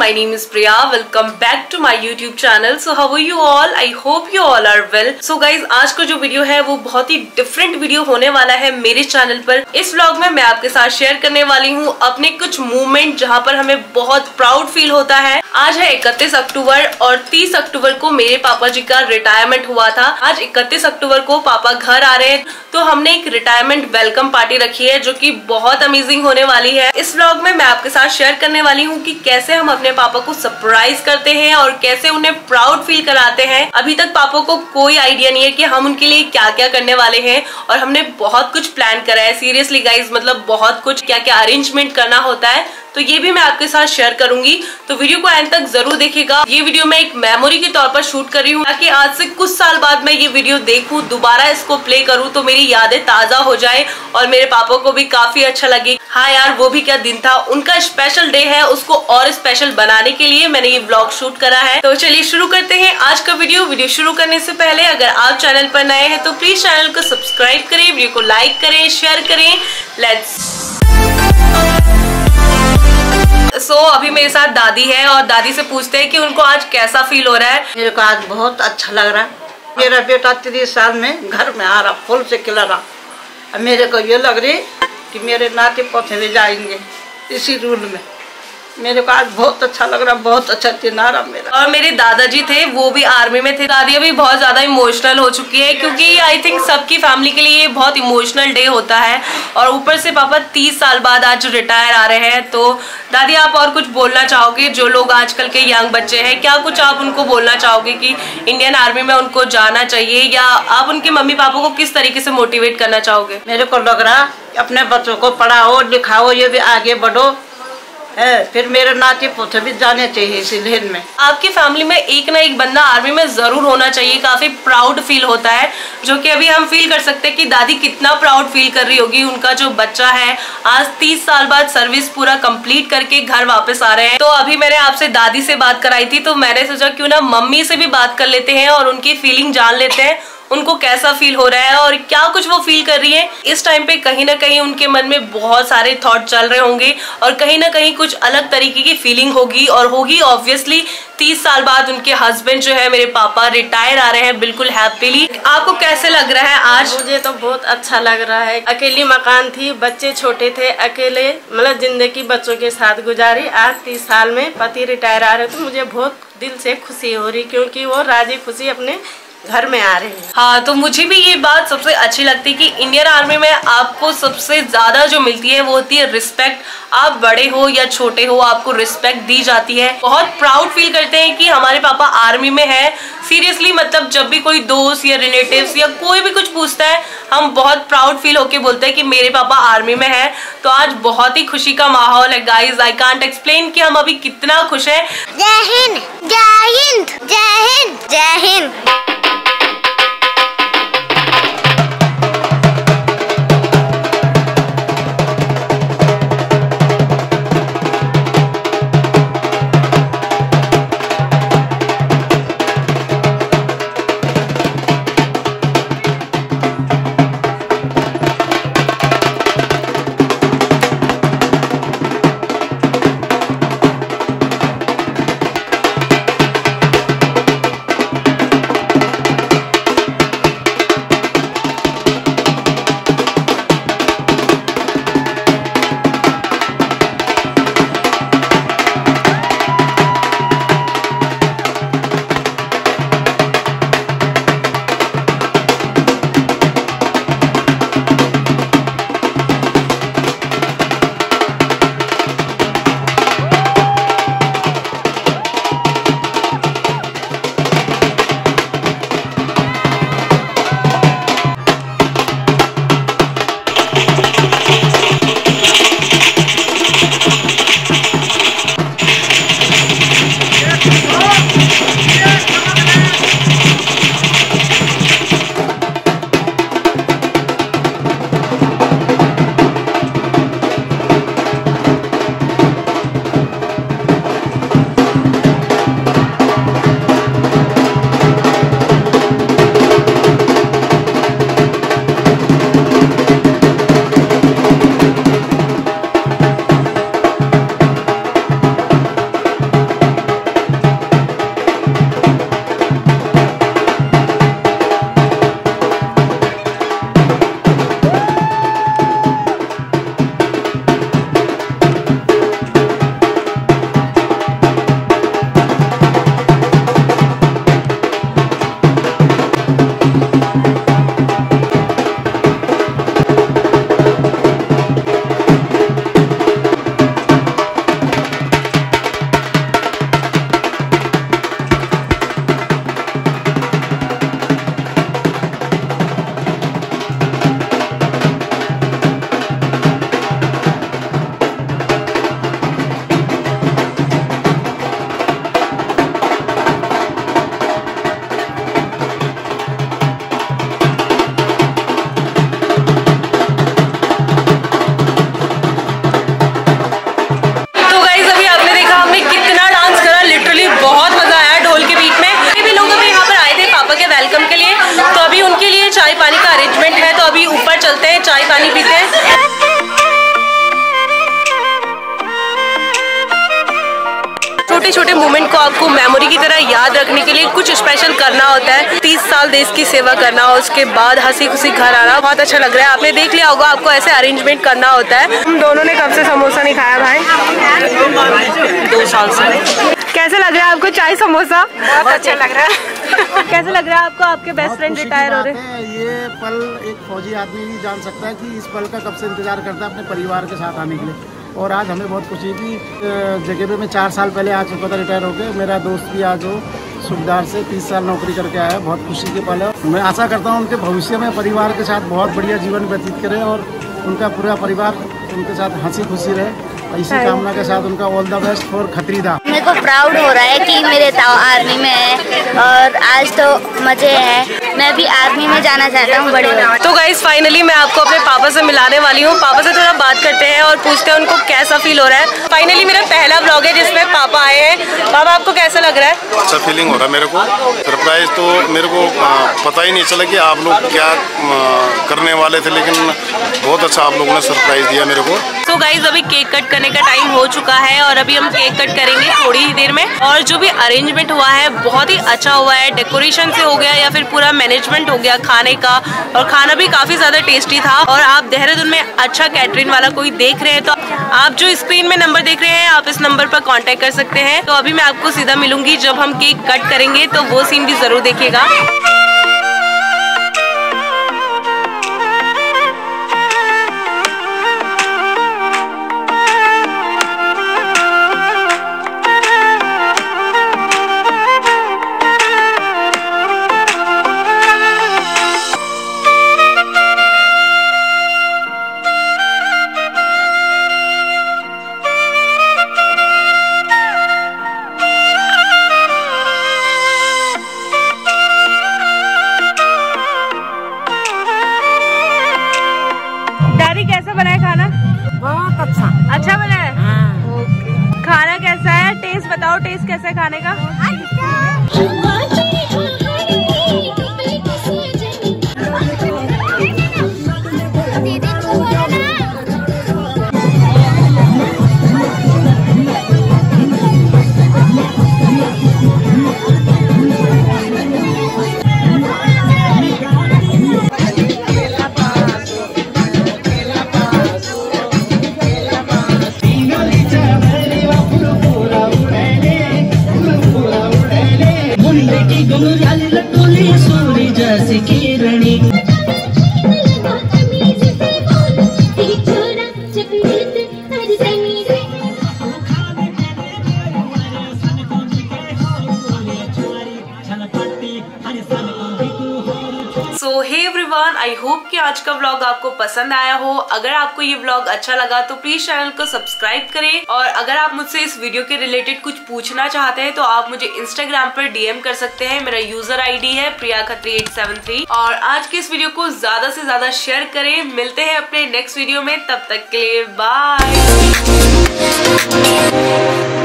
my name is Priya. Welcome back to my YouTube channel. So how are you all? I hope you all are well. So guys, आज का जो video है वो बहुत ही different video होने वाला है मेरे चैनल पर। इस व्लॉग में मैं आपके साथ शेयर करने वाली हूँ अपने कुछ मूवमेंट जहाँ पर हमें बहुत प्राउड फील होता है। आज है 31 अक्टूबर और 30 अक्टूबर को मेरे पापा जी का रिटायरमेंट हुआ था। आज 31 अक्टूबर को पापा घर आ रहे हैं, तो हमने एक रिटायरमेंट वेलकम पार्टी रखी है जो कि बहुत अमेजिंग होने वाली है। इस व्लॉग में मैं आपके साथ शेयर करने वाली हूँ कि कैसे हम अपने पापा को सरप्राइज करते हैं और कैसे उन्हें प्राउड फील कराते हैं। अभी तक पापा को कोई आइडिया नहीं है कि हम उनके लिए क्या क्या करने वाले हैं और हमने बहुत कुछ प्लान करा है। सीरियसली गाइज, मतलब बहुत कुछ क्या क्या अरेंजमेंट करना होता है, तो ये भी मैं आपके साथ शेयर करूंगी। तो वीडियो को एंड तक जरूर देखिएगा। ये वीडियो मैं एक मेमोरी के तौर पर शूट कर रही हूँ ताकि आज से कुछ साल बाद मैं ये वीडियो देखूं, दोबारा इसको प्ले करूं तो मेरी यादें ताजा हो जाए और मेरे पापा को भी काफी अच्छा लगे। हाँ यार, वो भी क्या दिन था, उनका स्पेशल डे है, उसको और स्पेशल बनाने के लिए मैंने ये व्लॉग शूट करा है। तो चलिए शुरू करते हैं आज का वीडियो शुरू करने से पहले अगर आप चैनल पर नए हैं तो प्लीज चैनल को सब्सक्राइब करें, वीडियो को लाइक करें, शेयर करें। अभी मेरे साथ दादी है और दादी से पूछते हैं कि उनको आज कैसा फील हो रहा है। मेरे को आज बहुत अच्छा लग रहा है। मेरा बेटा 30 साल में घर में आ रहा, फूल से खिला रहा। मेरे को ये लग रही कि मेरे नाते पोते ले जाएंगे इसी रूल में। मेरे को आज बहुत अच्छा लग रहा, बहुत अच्छा दिन आ रहा मेरा। और मेरे दादाजी थे, वो भी आर्मी में थे। दादी अभी बहुत ज्यादा इमोशनल हो चुकी है क्योंकि आई थिंक सबकी फैमिली के लिए बहुत इमोशनल डे होता है और ऊपर से पापा 30 साल बाद आज रिटायर आ रहे हैं। तो दादी, आप और कुछ बोलना चाहोगे? जो लोग आजकल के यंग बच्चे हैं, क्या कुछ आप उनको बोलना चाहोगे कि इंडियन आर्मी में उनको जाना चाहिए, या आप उनके मम्मी पापा को किस तरीके से मोटिवेट करना चाहोगे? मेरे को लग रहा अपने बच्चों को पढ़ाओ लिखाओ, ये भी आगे बढ़ो, फिर मेरे नाते पोते भी जाने चाहिए इसी लाइन में। आपकी फैमिली में एक ना एक बंदा आर्मी में जरूर होना चाहिए, काफी प्राउड फील होता है, जो कि अभी हम फील कर सकते हैं कि दादी कितना प्राउड फील कर रही होगी। उनका जो बच्चा है आज 30 साल बाद सर्विस पूरा कंप्लीट करके घर वापस आ रहे हैं। तो अभी मैंने आपसे दादी से बात कराई थी, तो मैंने सोचा क्यों ना मम्मी से भी बात कर लेते हैं और उनकी फीलिंग जान लेते हैं, उनको कैसा फील हो रहा है और क्या कुछ वो फील कर रही है। इस टाइम पे कहीं ना कहीं उनके मन में बहुत सारे थॉट चल रहे होंगे और कहीं ना कहीं कुछ अलग तरीके की फीलिंग होगी और होगी ऑब्वियसली। 30 साल बाद उनके हस्बैंड जो है मेरे पापा रिटायर आ रहे हैं बिल्कुल हैप्पीली। आपको कैसे लग रहा है आज? मुझे तो बहुत अच्छा लग रहा है। अकेली मकान थी, बच्चे छोटे थे, अकेले मतलब जिंदगी बच्चों के साथ गुजारी। आज 30 साल में पति रिटायर आ रहे, तो मुझे बहुत दिल से खुशी हो रही क्योंकि वो राजी खुशी अपने घर में आ रहे हैं। हाँ, तो मुझे भी ये बात सबसे अच्छी लगती है कि इंडियन आर्मी में आपको सबसे ज्यादा जो मिलती है वो होती है रिस्पेक्ट। आप बड़े हो या छोटे हो, आपको रिस्पेक्ट दी जाती है। बहुत प्राउड फील करते हैं कि हमारे पापा आर्मी में है। सीरियसली, मतलब जब भी कोई दोस्त या रिलेटिव्स या कोई भी कुछ पूछता है, हम बहुत प्राउड फील होके बोलते हैं कि मेरे पापा आर्मी में है। तो आज बहुत ही खुशी का माहौल है गाइज। आई कांट एक्सप्लेन कि हम अभी कितना खुश है। जय हिंद, जय हिंद, जय हिंद, जय हिंद। छोटे छोटे मोमेंट को आपको मेमोरी की तरह याद रखने के लिए कुछ स्पेशल करना होता है। 30 साल देश की सेवा करना और उसके बाद हंसी खुशी घर आना बहुत अच्छा लग रहा है। आपने देख लिया होगा, आपको ऐसे अरेंजमेंट करना होता है। हम दोनों ने कब से समोसा नहीं खाया भाई? 2 साल से। कैसे लग रहा है आपको चाय समोसा? बहुत अच्छा लग रहा है। कैसे लग रहा है आपको, आपके बेस्ट फ्रेंड रिटायर हो रहे हैं? ये पल एक फौजी आदमी ही जान सकता है कि इस पल का कब से इंतजार करता है अपने परिवार के साथ आने के लिए। और आज हमें बहुत खुशी की जगह पे मैं 4 साल पहले आ चुका था रिटायर होकर। मेरा दोस्त भी आज हो सुखदार से 30 साल नौकरी करके आया है। बहुत खुशी के पल है। मैं आशा करता हूँ उनके भविष्य में परिवार के साथ बहुत बढ़िया जीवन व्यतीत करें और उनका पूरा परिवार उनके साथ हंसी खुशी रहे। इसी कामना के साथ उनका ऑल द बेस्ट फॉर खतरीदा। मेरे को प्राउड हो रहा है कि मेरे ताऊ आर्मी में है और आज तो मजे है। मैं भी आर्मी में जाना चाहता हूँ बड़े होकर। तो गाइस फाइनली मैं आपको अपने पापा से मिलाने वाली हूँ। पापा से थोड़ा बात करते हैं और पूछते हैं उनको कैसा फील हो रहा है। फाइनली मेरा पहला व्लॉग है जिसमें पापा आए हैं। पापा आपको कैसा लग रहा है? अच्छा फीलिंग हो रहा है मेरे को। सरप्राइज तो मेरे को पता ही नहीं चला कि आप लोग क्या करने वाले थे, लेकिन बहुत अच्छा आप लोगों ने सरप्राइज दिया मेरे को। तो गाइस अभी केक कट करने का टाइम हो चुका है और अभी हम केक कट करेंगे थोड़ी ही देर में। और जो भी अरेंजमेंट हुआ है बहुत ही अच्छा हुआ है। डेकोरेशन से हो गया या फिर पूरा मैनेजमेंट हो गया खाने का, और खाना भी काफी ज्यादा टेस्टी था। और आप देहरादून में अच्छा कैटरिंग वाला कोई देख रहे हैं तो आप जो स्क्रीन में नंबर देख रहे हैं आप इस नंबर पर कांटेक्ट कर सकते हैं। तो अभी मैं आपको सीधा मिलूंगी जब हम केक कट करेंगे, तो वो सीन भी जरूर देखिएगा। कैसा बना है खाना? बहुत अच्छा। अच्छा बना है? हाँ। ओके। खाना कैसा है? टेस्ट बताओ, टेस्ट कैसा है खाने का? सो हे एवरीवन, आई होप कि आज का व्लॉग आपको पसंद आया हो। अगर आपको ये व्लॉग अच्छा लगा तो प्लीज चैनल को सब्सक्राइब करें। और अगर आप मुझसे इस वीडियो के रिलेटेड कुछ पूछना चाहते हैं तो आप मुझे इंस्टाग्राम पर डीएम कर सकते हैं। मेरा यूजर आईडी है priya3873। और आज के इस वीडियो को ज्यादा से ज्यादा शेयर करें। मिलते हैं अपने नेक्स्ट वीडियो में, तब तक के लिए बाय।